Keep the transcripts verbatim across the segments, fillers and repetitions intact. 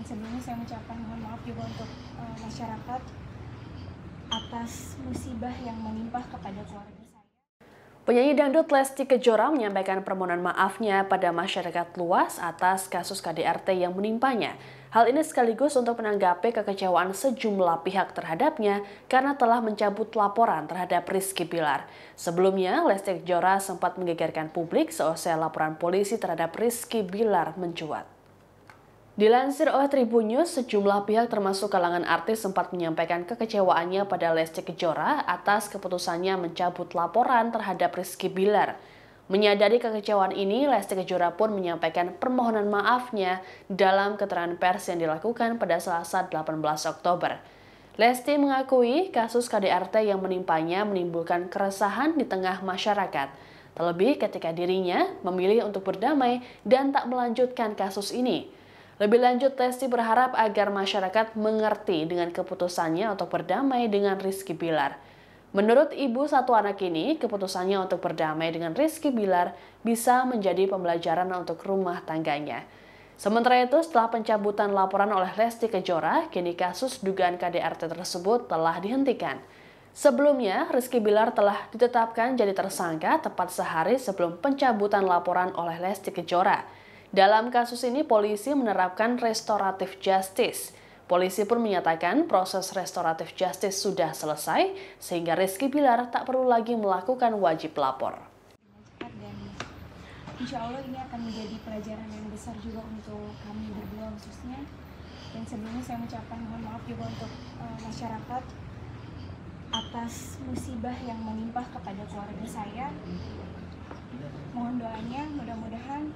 sebelumnya saya mengucapkan mohon maaf juga untuk uh, masyarakat atas musibah yang menimpa kepada keluarga saya. Penyanyi dangdut Lesti Kejora menyampaikan permohonan maafnya pada masyarakat luas atas kasus K D R T yang menimpanya. Hal ini sekaligus untuk menanggapi kekecewaan sejumlah pihak terhadapnya karena telah mencabut laporan terhadap Rizky Bilar. Sebelumnya, Lesti Kejora sempat menggegerkan publik seusai laporan polisi terhadap Rizky Bilar mencuat. Dilansir oleh Tribun News, sejumlah pihak termasuk kalangan artis sempat menyampaikan kekecewaannya pada Lesti Kejora atas keputusannya mencabut laporan terhadap Rizky Bilar. Menyadari kekecewaan ini, Lesti Kejora pun menyampaikan permohonan maafnya dalam keterangan pers yang dilakukan pada Selasa delapan belas Oktober. Lesti mengakui kasus K D R T yang menimpanya menimbulkan keresahan di tengah masyarakat, terlebih ketika dirinya memilih untuk berdamai dan tak melanjutkan kasus ini. Lebih lanjut, Lesti berharap agar masyarakat mengerti dengan keputusannya untuk berdamai dengan Rizky Bilar. Menurut ibu satu anak ini, keputusannya untuk berdamai dengan Rizky Bilar bisa menjadi pembelajaran untuk rumah tangganya. Sementara itu, setelah pencabutan laporan oleh Lesti Kejora, kini kasus dugaan K D R T tersebut telah dihentikan. Sebelumnya, Rizky Bilar telah ditetapkan jadi tersangka tepat sehari sebelum pencabutan laporan oleh Lesti Kejora. Dalam kasus ini, polisi menerapkan restoratif justice. Polisi pun menyatakan proses restoratif justice sudah selesai, sehingga Rizky Bilar tak perlu lagi melakukan wajib lapor. Dan insya Allah ini akan menjadi pelajaran yang besar juga untuk kami berdua khususnya. Dan sebelumnya saya mengucapkan mohon maaf juga untuk uh, masyarakat atas musibah yang menimpa kepada keluarga saya. Mohon doanya, mudah-mudahan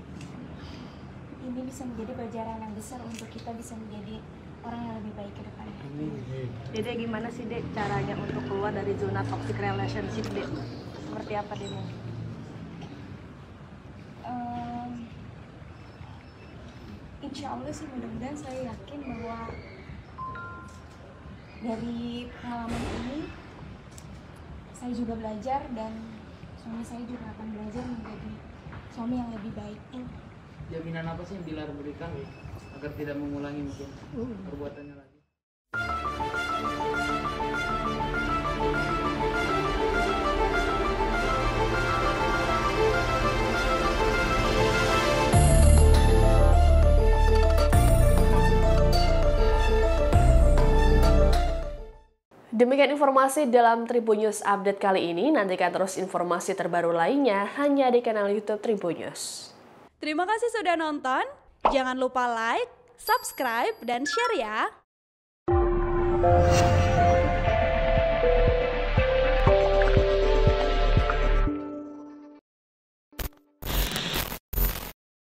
ini bisa menjadi pelajaran yang besar untuk kita bisa menjadi orang yang lebih baik ke depannya. Dede, gimana sih Dek caranya untuk keluar dari zona toxic relationship Dek? Seperti apa Dede? Um, insya Allah sih mudah-mudahan saya yakin bahwa dari pengalaman ini saya juga belajar dan suami saya juga akan belajar menjadi suami yang lebih baik. Jaminan apa sih yang Bilar berikan agar tidak mengulangi mungkin perbuatannya lagi? Demikian informasi dalam Tribun News Update kali ini. Nantikan terus informasi terbaru lainnya hanya di kanal YouTube Tribun News. Terima kasih sudah nonton. Jangan lupa like, subscribe, dan share ya.